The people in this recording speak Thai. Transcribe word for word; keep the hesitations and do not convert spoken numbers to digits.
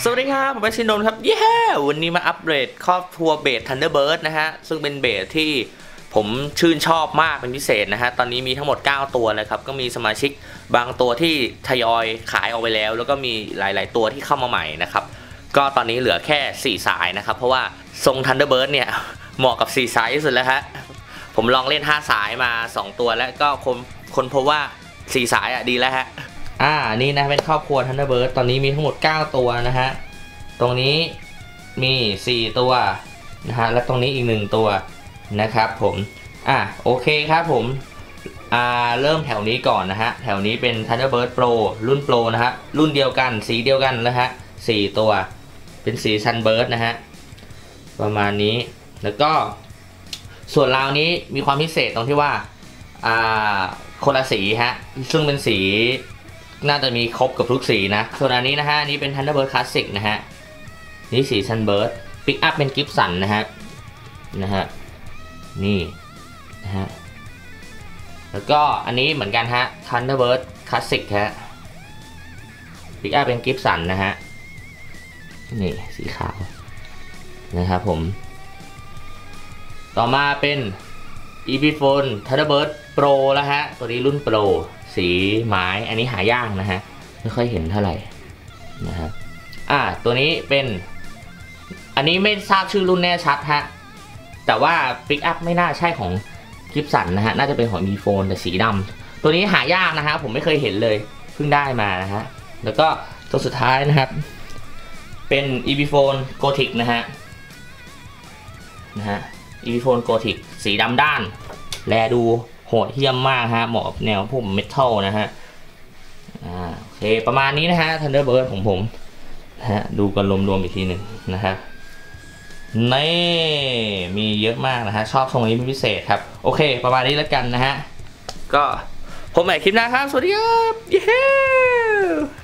สวัสดีครับผมเป็นชินนท์ครับเย้วันนี้มาอัปเดตครอบครัวเบส Thunderbird นะฮะซึ่งเป็นเบสที่ผมชื่นชอบมากเป็นพิเศษนะฮะตอนนี้มีทั้งหมดเก้าตัวเลยครับก็มีสมาชิกบางตัวที่ทยอยขายออกไปแล้วแล้วก็มีหลายๆตัวที่เข้ามาใหม่นะครับก็ตอนนี้เหลือแค่สี่สายนะครับเพราะว่าทรง Thunderbird เนี่ยเหมาะกับสี่สายที่สุดแล้วฮะผมลองเล่นห้าสายมาสองตัวแล้วก็คนคนพบว่าสี่สายอ่ะดีแล้วฮะอ่านี่นะเป็นครอบครัว Thunderbird ตอนนี้มีทั้งหมดเก้าตัวนะฮะตรงนี้มีสี่ตัวนะฮะและตรงนี้อีกหนึ่งตัวนะครับผมอ่ะโอเคครับผมอ่าเริ่มแถวนี้ก่อนนะฮะแถวนี้เป็น Thunderbird Pro รุ่น Pro นะฮะรุ่นเดียวกันสีเดียวกันนะฮะสี่ตัวเป็นสี Sunburst นะฮะประมาณนี้แล้วก็ส่วนราวนี้มีความพิเศษตรงที่ว่าอ่าคนละสีฮะซึ่งเป็นสีน่าจะมีครบกับทุกสีนะส่วนอันนี้นะฮะนี่เป็น Thunderbird Classic นะฮะนี่สี Sunburst ปิกอัพเป็น Gibson นะฮะนะฮะนี่นะฮะแล้วก็อันนี้เหมือนกันฮะ Thunderbird Classic ฮะปิกอัพเป็น Gibson นะฮะนี่สีขาวนะครับผมต่อมาเป็น Epiphone Thunderbird Pro แล้วฮะตัวนี้รุ่น Pro สีไม้อันนี้หายากนะฮะไม่ค่อยเห็นเท่าไหร่นะฮะอ่าตัวนี้เป็นอันนี้ไม่ทราบชื่อรุ่นแน่ชัดฮะแต่ว่าปิกอัพไม่น่าใช่ของกิฟสันนะฮะน่าจะเป็นของ Epiphone แต่สีดำตัวนี้หายากนะฮะผมไม่เคยเห็นเลยเพิ่งได้มานะฮะแล้วก็ตัวสุดท้ายนะครับเป็น Epiphone Gotik นะฮะนะฮะ Epiphone Gotik สีดำด้านแลดูโหดเหี้ยมมากฮะเหมาะกับแนวพวกเมทัลนะฮะอ่าโอเคประมาณนี้นะฮะ Thunderbird ของผมนะฮะดูกันรวมๆอีกทีหนึ่งนะฮะนี่มีเยอะมากนะฮะชอบทรงนี้เป็นพิเศษครับโอเคประมาณนี้แล้วกันนะฮะก็พบใหม่คลิปหน้าครับสวัสดีครับเย้